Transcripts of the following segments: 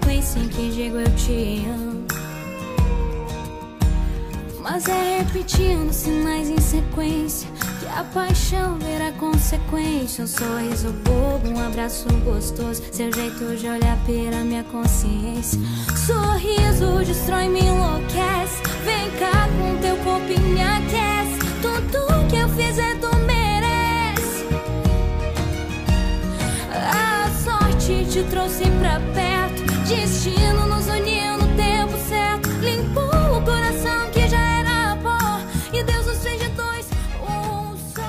sequência em que digo eu te amo. Mas é repetindo sinais em sequência que a paixão verá consequência. Um sorriso bobo, um abraço gostoso, seu jeito de olhar pela minha consciência. Sorriso destrói, me enlouquece. Vem cá com teu corpo e me aquece. Tudo que eu fizer tu merece. A sorte te trouxe pra perto, destino nos uniu no tempo certo. Limpou o coração que já era pó e Deus nos fez de dois um só.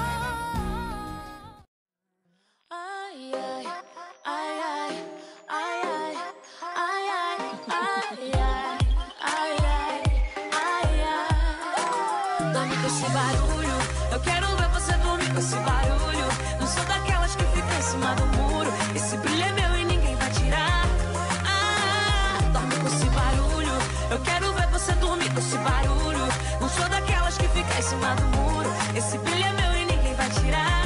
Ai, ai, ai, ai, ai, ai, ai, ai, ai, ai, ai, ai. Dorme com esse barulho, eu quero ver você dormir com esse barulho. Não sou daquelas que ficam em cima do muro. Esse brilho é meu e ninguém vai tirar. Dorme com esse barulho, eu quero ver você dormir com esse barulho. Não sou daquelas que ficam em cima do muro. Esse brilho é meu e ninguém vai tirar.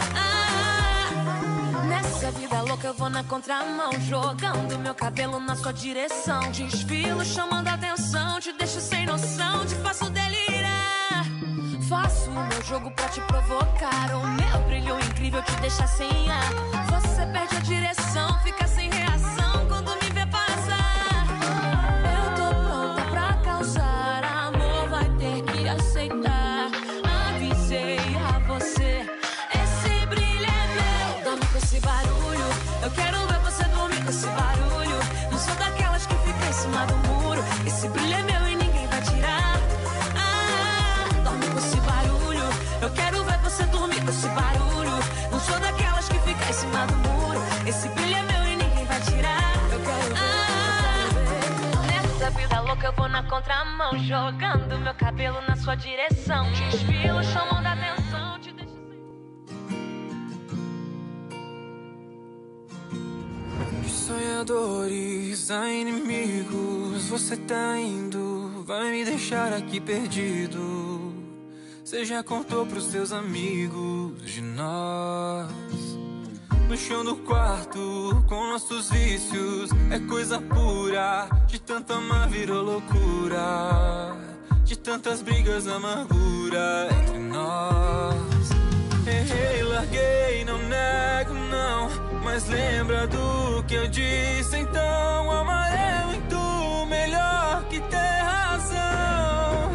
Nessa vida louca eu vou na contramão, jogando meu cabelo na sua direção. Desfilo chamando a atenção, te deixo sem noção, te faço delirar. Faço o meu jogo pra te provocar. O meu brilho incrível te deixa sem ar. Você perde a direção, fica sem reação quando me vê passar. Eu tô pronta pra causar, amor vai ter que aceitar. Avisei a você, esse brilho é meu. Dorme com esse barulho, eu quero ver você dormir com esse barulho. Não sou daquelas que ficam em cima do muro. Esse brilho é meu e ninguém vai tirar. Dorme com esse barulho, eu quero ver você dormir com esse barulho. Não sou daquelas que ficam em cima do muro. Esse brilho é meu e ninguém vai tirar. Eu quero ver. Nessa vida louca eu vou na contramão, jogando meu cabelo na sua direção. Desfilo chamando a atenção, te deixo sem... De sonhadores a inimigos, você tá indo, vai me deixar aqui perdido. Você já contou pros seus amigos de nós. No chão do quarto, com nossos vícios, é coisa pura. De tanto amar virou loucura. De tantas brigas, amargura entre nós. Errei, larguei, não nego, não. Mas lembra do que eu disse, então. Amarelo em tu, melhor que ter razão.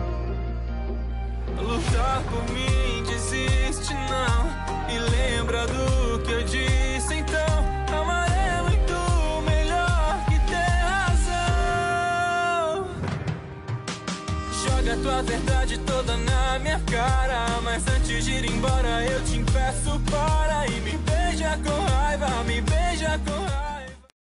Lutar por mim, desiste não. E lembra do que eu disse, então. Amarelo em tu, melhor que ter razão. Joga tua verdade toda na minha cara. Mas antes de ir embora eu te impeço para. E me beija com raiva, me beija com raiva.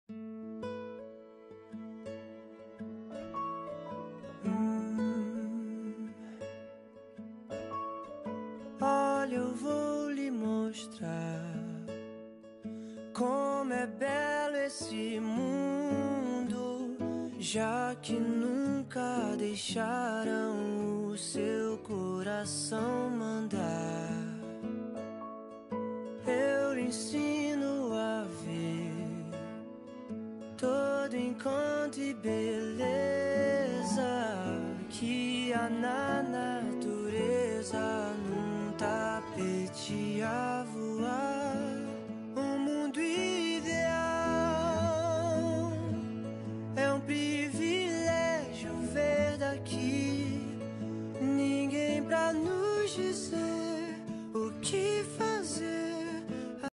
Olha, eu vou lhe mostrar como é belo esse mundo, já que nunca deixaram o seu coração mandar. Eu lhe ensino a ver todo encanto e beleza que há na natureza.